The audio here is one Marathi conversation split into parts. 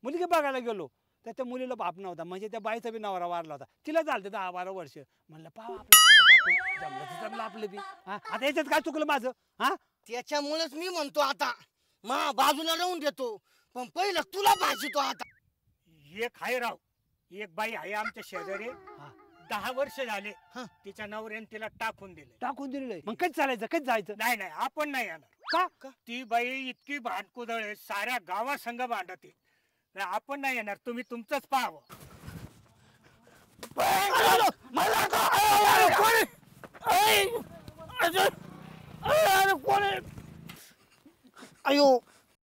मुलगी बघायला गेलो तर त्या मुलीला बाप नव्हता, म्हणजे त्या बाईचा बी नवरा वारला होता. तिला झालं 10-12 वर्ष. म्हणलं पाहा आपलं जमलं तर जमलं आपलं बी. आता याच्यात काय चुकलं माझं? त्याच्यामुळेच मी म्हणतो आता बाजूला राहून देतो, पण पहिलं तुला भाजीतो आता. एक आहे राव, एक बाई आहे आमच्या शेजारी, 10 वर्ष झाले तिच्या नवऱ्याने तिला टाकून दिले. मग कधी चालायचं, कधी जायचं? नाही नाही, आपण नाही येणार. का? ती बाई इतकी भांडकुदळ आहे, साऱ्या गावासंग भांडते. आपण नाही येणार, तुम्ही तुमचंच पाहावं. अयो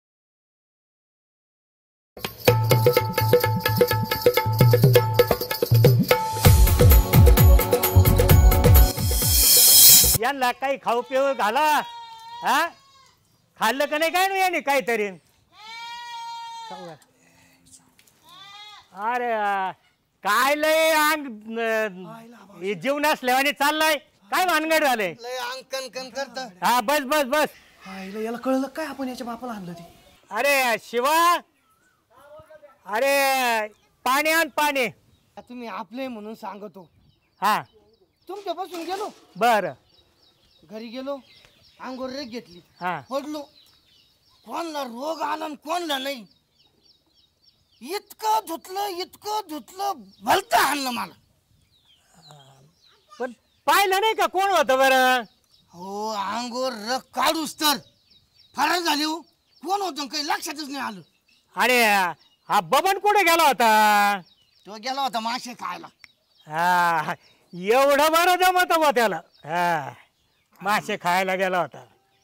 यांना काही खाऊ पिऊ घाला. खाल्लं का नाही काय नाही याने काहीतरी. अरे काय लय अंग जीव नसल्यावाने चाललाय. काय भानगड झालंय? लय अंकन कन करत. हा बस बस बस. याला कळलं काय आपण याच्या बापाला आणलं ते? अरे शिवा, अरे पाणी आण पाणी. तुम्ही आपले म्हणून सांगतो. हा तुमच्यापासून गेलो, बर. घरी गेलो, अंगोर रेग घेतली, हा पडलो. कोणला रोग आला आणि कोणला नाही. इतकं धुतलं भलत आणलं मला. पण पाहिलं नाही का कोण होतं बरं? हो अंगोर रग काढूस तर फरार झाली. हो कोण होतं काही लक्षातच नाही आलं. अरे हा बबन कुठे गेला होता? तो गेला होता मासे खायला. हा एवढं बरं जमत बा त्याला. हा मासे खायला गेला होता.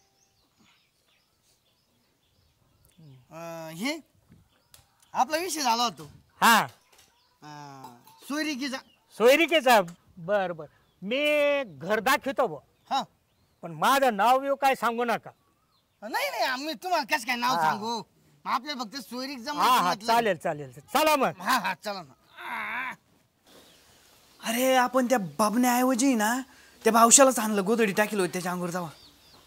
हे आपला विषय झाला होतो. हा सोयरिकीचा. सोयरिकेचा. बर बर, मी घर दाखवतो बा. हा पण माझं नाव बिव काय सांगू नका. नाही आम्ही तुम्हाला कसं काय नाव सांगू. आपल्या फक्त सोयरीक हा जमा. हा चालेल चालेल, चला मग. हा चला ना. अरे आपण त्या बाबण्याऐवजी ना त्या भावशालाच आणलं. गोधडी टाकली होती त्याच्या अंगावर जावा.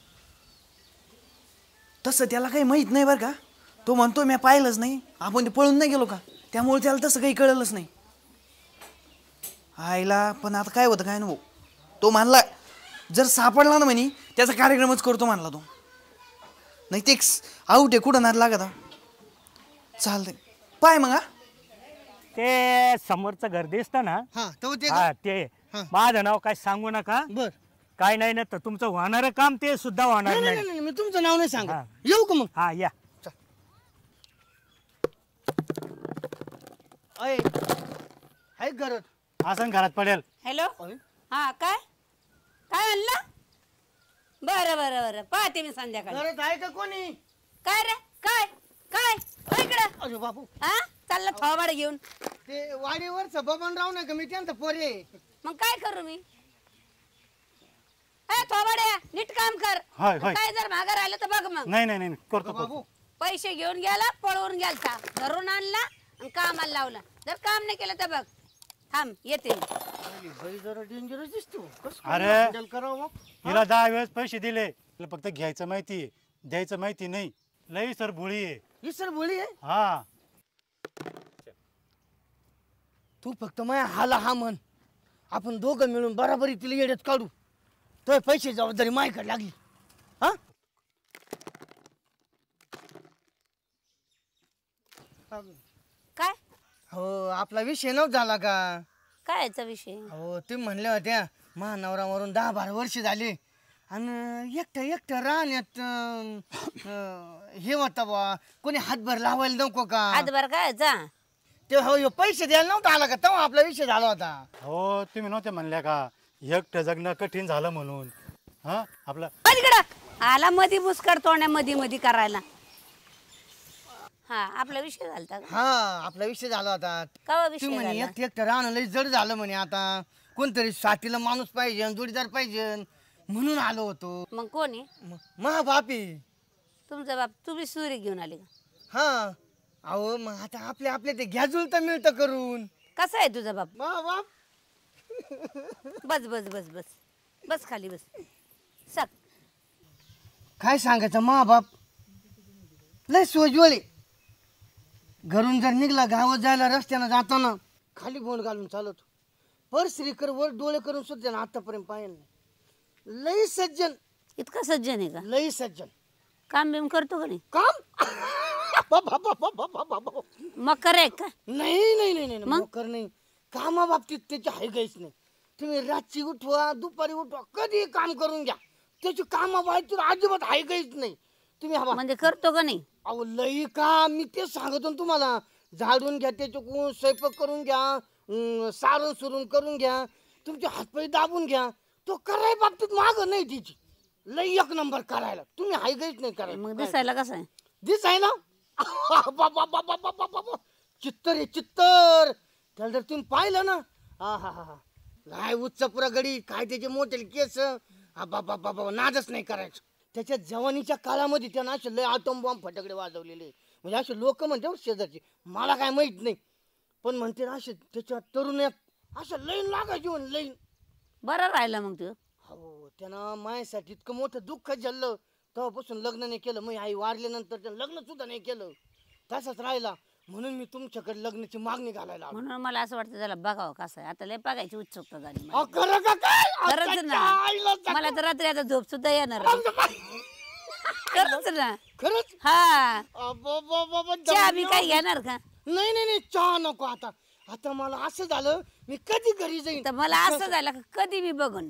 तसं त्याला काही माहित नाही बरं का. तो म्हणतो मी पाहिलंच नाही. आपण ते पळून नाही गेलो का, त्यामुळे त्याला तसं काही कळलंच नाही. आईला पण आता काय होतं काय ना भाऊ. तो म्हणला जर सापडला ना म्हणे त्याचा कार्यक्रमच करतो म्हणला तो. नाही ते आऊट आहे, कुठं नाद लागत. चालतंय पाय मग. ते समोरचं घर दिसतं ना, हा हा ते. माझं नाव काय सांगू नका. बर काय नाही ना, तर तुमचं होणारं काम ते सुद्धा होणार नाही. नाही मी तुमचं नाव नाही सांग. हा. येऊ का मग? हा या. आहे घरात. असं घरात पडेल. हॅलो. हा काय काय आणलं? बरं बरं बरं, पाहते मी संध्याकाळी. घरात आहे का कोणी? काय रे काय काय इकडं? अरे बापू, हा चाललं थोबाड घेऊन. ते वाडीवरच बबनराव नाही का, मी त्यांचा पोरे. मग काय करू मी? थोबाड्या नीट काम कर. काय जर मागं राहिलं तर बघ मग. नाही नाही नाही करतो बाबू पैसे घेऊन गेला, पळवून गेलता, घरून आणला आणि कामाला लावला. जर काम नाही केलं तर बघ. थांब येते. बाई जरा डेंजरस दिसतो. अरे हँडल करावं. हिला 10 वेळेस पैसे दिले, तिला फक्त घ्यायचं माहिती आहे, द्यायचं माहिती नाही. लई सर भोळी आहे. ही सर बोली आहे. हा तू फक्त माझ्या हाला हा म्हण. आपण दोघं मिळून बराबरी तिला येड्यात काढू. तो पैसे जबाबदारी माझ्याकडे लागली. हा काय हो आपला विषय नव्हता झाला का? काय याचा विषय? हो तुम्ही म्हणल्या होत्या महानवरा मरून 10-12 वर्ष झाले आणि एकटं राहण्यात हे होता बा. कोणी हातभर लावायला नको का? हातभर काय याचा? ते हो पैसे द्यायला नव्हता आला का, तेव्हा आपला विषय झाला होता. हो तुम्ही नव्हते म्हणल्या का एकटं जगणं कठीण झालं म्हणून. हा आपलं तिकडं आला मधी मुस्कर तोंड्या मधी करायला. हा आपला विषय झाला. हा आपला विषय झाला होता. कवा विषय तुम्ही म्हणे झाला? एकटं राहणं लई जड झालं म्हणे. आता कोणतरी साथीला माणूस पाहिजे, जोडीदार पाहिजे म्हणून आलो होतो. मग कोणी? मा बापी. तुमचा बाप. तुम्ही सुरी घेऊन आले का? हा अहो मग आता आपल्या ते घ्या जुळतं मिळतं करून. कसा आहे तुझा बाप? मा बाप बस बस बस बस बस खाली बस. सक काय सांगायचं मा बाप लय सोजवळे. घरून जर निघला गावात जायला रस्त्यानं जाताना खाली बोंड घालून चालवतो. परश्रीकर वर डोळे करून सुद्धा ना आतापर्यंत पाहिलं नाही. लई सज्जन, इतका सज्जन आहे का? लई सज्जन. काम बिम करतो का नाही? काम मग करे का? नाही नाही नाही नाही मोकर नाही. कामाबाबतीत त्याची हाय काहीच नाही. तुम्ही रात्री उठवा दुपारी उठवा कधी काम करून घ्या, त्याची कामाबाबतीत अजिबात हाय काहीच नाही. तुम्ही हवा म्हणजे करतो का नाही? अहो लई काम, मी तेच सांगतो ना तुम्हाला. झाडून घ्या, त्याच्याकडून स्वयंपाक करून घ्या, सारण सुरून करून घ्या, तुमचे हातपाय दाबून घ्या. तो कराय बाबतीत माग नाही तिची. लई एक नंबर करायला. तुम्ही हाय काहीच नाही करायला. मग दिसायला कसं आहे? दिसाय ना चित्तर आहे चित्तर. त्याला जर तुम्ही पाहिलं ना, हा हा हा काय उच्च पुरा गडी, काय त्याचे मोठे केस, बाबा नादच नाही करायचं. त्याच्या जवानीच्या काळामध्ये त्यानं असे लय आटम बॉम्ब फटाकडे वाजवलेले. म्हणजे असे लोक म्हणते शेजारचे, मला काय माहित नाही, पण म्हणते असे त्याच्या तरुणात असं लईन लागायची म्हण लईन. बरं राहिलं मग तू. हो त्यानं माझ्यासाठी इतकं मोठं दुःख झेललं. तेव्हापासून लग्न नाही केलं. मग आई वारल्यानंतर त्यानं लग्न सुद्धा नाही केलं, तसाच राहिला. म्हणून मी तुमच्याकडे लग्नाची मागणी घालायला आलो. म्हणून मला असं वाटतं त्याला बघावं कसं आहे. आता लय बघायची उत्सुकता झाली मला. खरं का काय? खरंच ना, मला तर रात्री आता झोप सुद्धा येणार नाही. खरंच ना. खरंच? हा. बाबा चहा बी काही घेणार का? नाही नाही नाही चहा नको आता. आता मला असं झालं, मी कधी घरी जाईन. तर मला असं झालं का कधी मी बघन.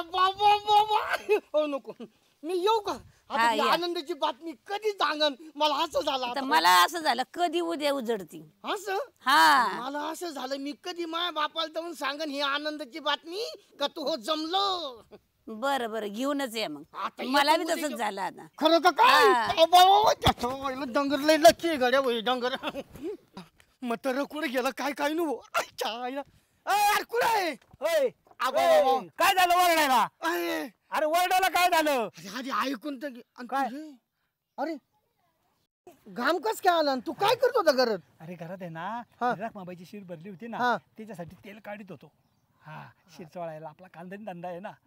हो नको, मी येऊ का? आता हा, ती या. आनंदाची बातमी कधी सांगन. मला असं झालं तर आता. मला असं झालं कधी उद्या उजडती. असं हा. मला असं झालं, मी कधी माझ्या बापाला जाऊन सांगन ही आनंदाची बातमी का तू हो जमलो. बरं बरं घेऊनच या मग. आता मला बी येतो तसंच उद्या. झालं आता. खरं का हा. काय? डंगर लय लक्की गड्या भाई डंगर. मतर कुठे गेला काय काय नु कुठे आहे? काय झालं वरडायला? अरे अरे वरडायला काय झालं? आधी ऐकून तर घे. आणि काय? तुझे? अरे घाम कस काय आला? आणि तू काय करत होता घरात? अरे घरात आहे ना, हा. रखमाबाईची शीर भरली होती हा. ना, त्याच्यासाठी तेल काढीत होतो. हा, शीर चोळायला आपला कांदा धंदा आहे ना.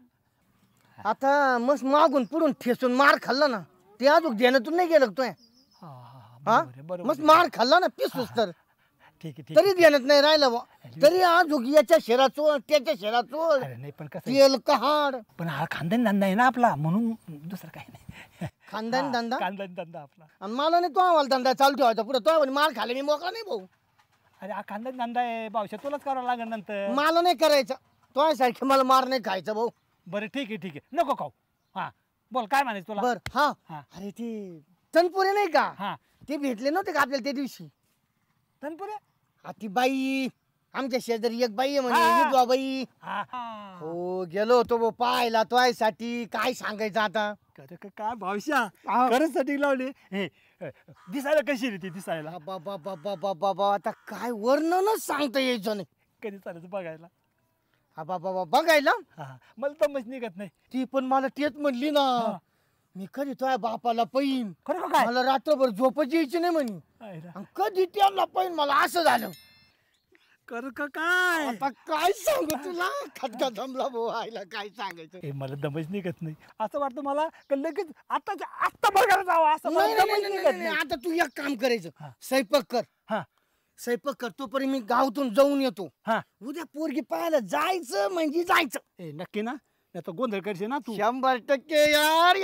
आता मस्त मागून पुढून ठेसून मार खाल्ला ना, ते अजून देण्यातून नाही गेलं तोय. हा, हा, हा, हा बरोबर आहे, बरोबर मस्त आहे. मार खाल्ला ना पिसूस तर. ठीक आहे, ठीक तरी आहे. देण्यात नाही राहिलं बुवा. तरी अजून याच्या शेरा चोळ त्याच्या शेरा चोळ, अरे नाही पण कसं आहे, तेल कहाड. पण हा खानदानी धंदा आहे ना आपला, म्हणून दुसरं काही नाही. खानदानी हा, धंदा? खानदानी धंदा आपला. आणि मला नाही तो आम्हाला धंदा चालू ठेवायचा पुढे. तो म्हणे मार खाल्ला मी मोकळा नाही भाऊ. अरे हा खानदानी धंदा आहे भाऊशा, तुलाच करावं लागेल नंतर. मला नाही करायचं. तो सारखे मला मार नाही खायचा भाऊ. बरं ठीक आहे, ठीक आहे, नको खाऊ. हा बोल काय म्हणायचं तुला? बर हा. हा. अरे ते तनपुरे नाही का, हा, ते भेटले नव्हते का आपल्याला त्या दिवशी? तनपुरे. हा ती बाई आमच्या शेजारी एक बाई आहे म्हणे, हा. विधवा बाई. हा, हा. हो गेलो होतो भाऊ पाहायला. तो साठी काय सांगायचं आता. काय भावशा, हा. खरंच साठी लावले हे. दिसायला कशी रे ती दिसायला? बाबा बाबा बाबा आता काय वर्णनच सांगता यायचं नाही. कधी चालायचं बघायला? हा बाबा बघायला हा, मला तमच निघत नाही. ती पण मला तेच म्हणली ना, हा. मी कधी तुझ्या बापाला पैन, खरं का काय? मला रात्रभर झोपच यायची नाही म्हणे. आहे ना. आणि कधी त्यांना पैन मला असं झालं. खरं का काय? आता काय सांगू तुला, खटका जमला भाऊ आईला काय सांगायचं. हे मला दमच निघत नाही. असं वाटतं मला का लगेच आत्ता बघायला जावं असं मला नाही, नाही, दमच नाही, निघत नाही, नाही. नाही. आता तू एक काम करायचं, हा. स्वयंपाक कर. हा, स्वयंपाक कर तोपर्यंत मी गावातून जाऊन येतो. हा. उद्या पोरगी पाहायला जायचं म्हणजे जायचं. ए नक्की ना, नाही तर गोंधळ करशील ना तू. 100% यार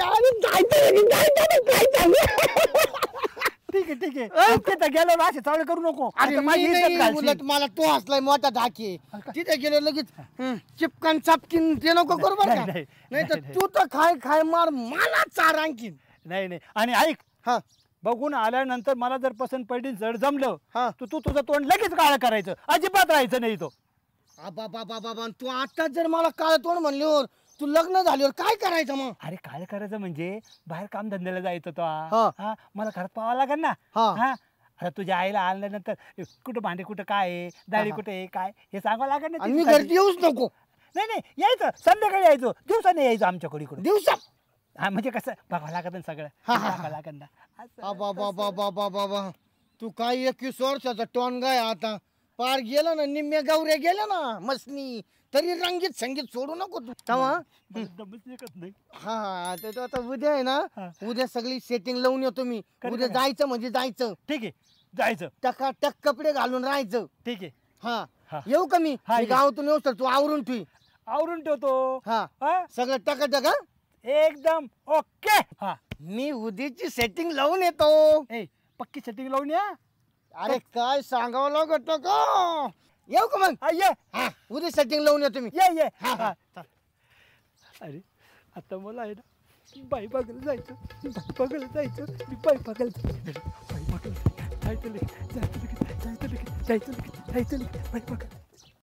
ठीक आहे, ठीक आहे. तिथं गेल्यावर असे चावळे करू नको. अरे आता माझी मी इज्जत नाही, घालशील. उलट मला तो असलाय मोठा धाके. तिथे गेलो लगेच चिपकन चापकीन ते नको करू बरं का. नाही, नाही तर नाही. तू तर खाय खाय मार मला चार आणखीन. नाही नाही, आणि ऐक, हा बघून आल्यानंतर मला जर पसंत पडली, जर जमलं, हा. तर तू तुझं तोंड लगेच काळं करायचं, अजिबात राहायचं नाही तो. बाबा बाबा तू आता जर मला काळ तोंड म्हणल्यावर तू लग्न झाल्यावर काय करायचं मग? अरे काय करायचं म्हणजे बाहेर काम धंद्याला जायचं तो. हा. हा, मला घरात पाहावं लागेल ना. हा. हा, आता तुझ्या आईला आणल्यानंतर कुठं भांडे कुठं काय आहे, डाळी हा. कुठे आहे, काय हे सांगावं लागेल ना आणि मी तिच्यासाठी. घरी येऊच नको नाही नाही, यायचं संध्याकाळी यायचं, दिवसाने यायचं आमच्याकडे इकडे. दिवसा. हा म्हणजे कसं बघावं लागत ना सगळं. हा, हा, बघावं लागेल ना असं. बाबा तू काय 21 वर्षाचा टोन गाय आता पार गेला ना, निम्म्या गावऱ्या गेल्या ना मसनी, तरी रंगीत संगीत सोडू नको तू तवा. मला दमच निघत नाही. हा तर आता उद्या आहे ना, हा. उद्या सगळी सेटिंग लावून येतो मी. कधी उद्या कधी? जायचं म्हणजे जायचं. ठीक आहे, जायचं टकाटक कपडे घालून राहायचं. ठीक आहे. हा हा. येऊ का मी हा, मी ये. गावातून येऊ तर तू आवरून ठेवी. आवरून ठेवतो. हा हा? सगळं टकाटक हा. एकदम ओके. हा मी उद्याची सेटिंग लावून येतो. ए पक्की सेटिंग लावून या. अरे काय सांगावं लागत का. येऊ का मग. हा, ये हा उद्या सेटिंग लावून येतो मी. ये ये. हा, हा. हा. अरे आता मला आहे ना बाई बघायला जायचं. बाई बघायला जायचं. मी बाई बघायला जायचं. बाई बघायला जायचं लगेच. जायचं लगेच. जायचं लगेच. जायचं लगेच. जायचं लगेच. बाई बघायला